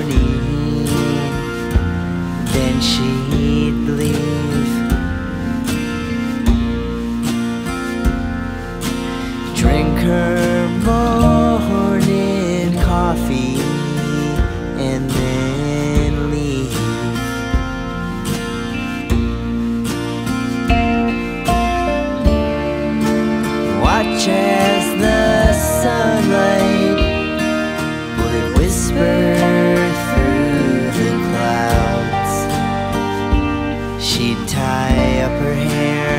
morning, then she'd leave. Drink her morning coffee and then leave. Watch as the sunlight would whisper through the clouds. She'd tie up her hair,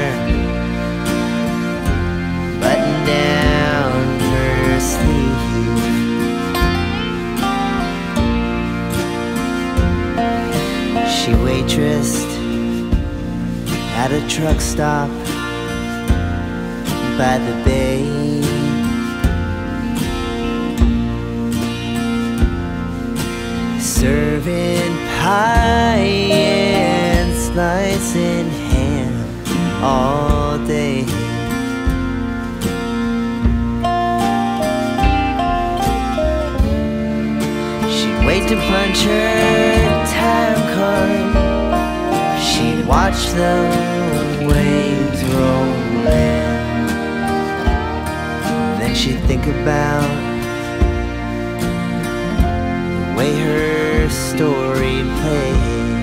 button down her sleeve. She waitressed at a truck stop by the bay. Serving pie and slicing ham all day. She'd wait to punch her time card. She'd watch the waves roll in. Then she'd think about the way her story played.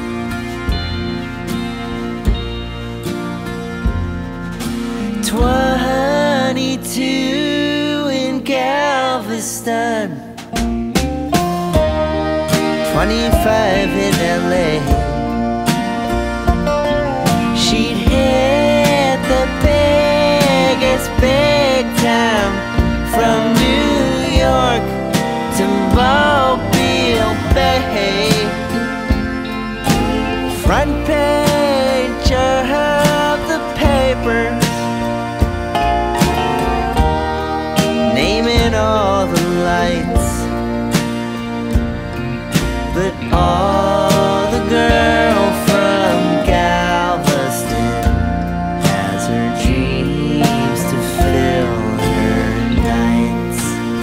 22 in Galveston, 25 in LA. She'd hit the biggest big time from New York to Mobile Bay. Front page of the papers, naming all the lights, but all the girl from Galveston has her dreams to fill her nights.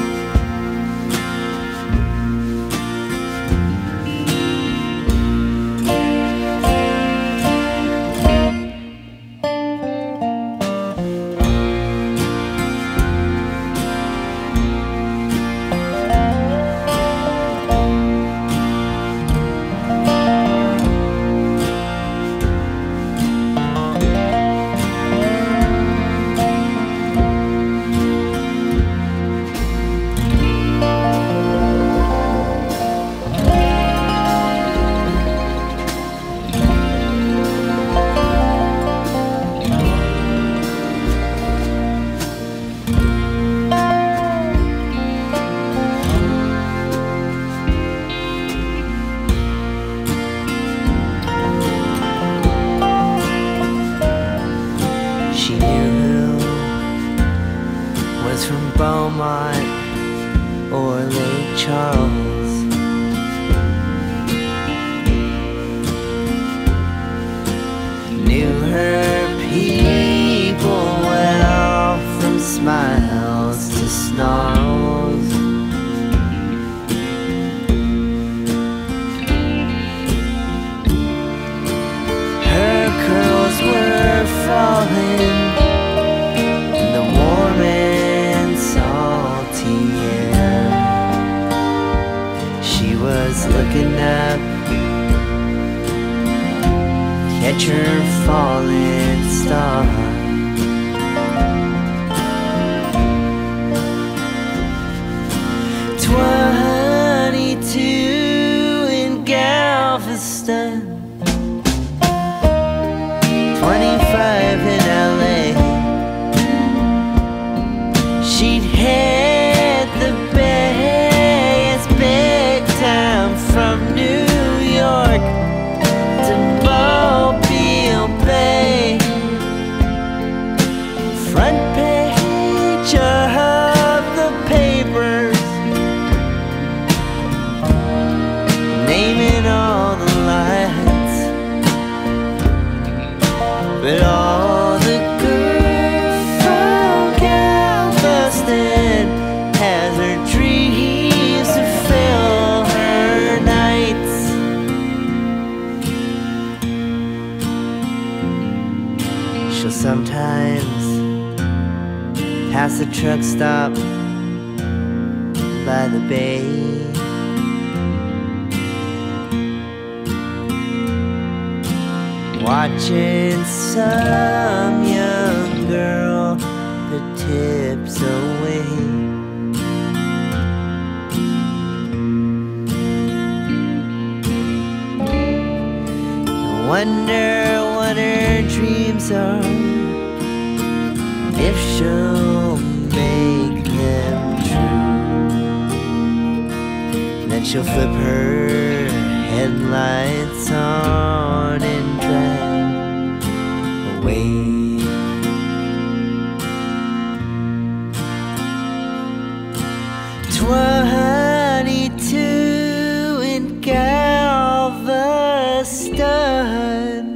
Or Lake Charles. Knew her people well, from smiles to snarls. Her curls were falling in the warm and salty air. She was looking up, catch her falling star. 22 in Galveston, 25 in LA. She'd hit the biggest big time from New York to Mobile Bay. past the truck stop by the bay. Watching some young girl put tips away. I wonder what her dreams are, if she'll make them true. Then she'll flip her headlights on and drive away. 22 in Galveston.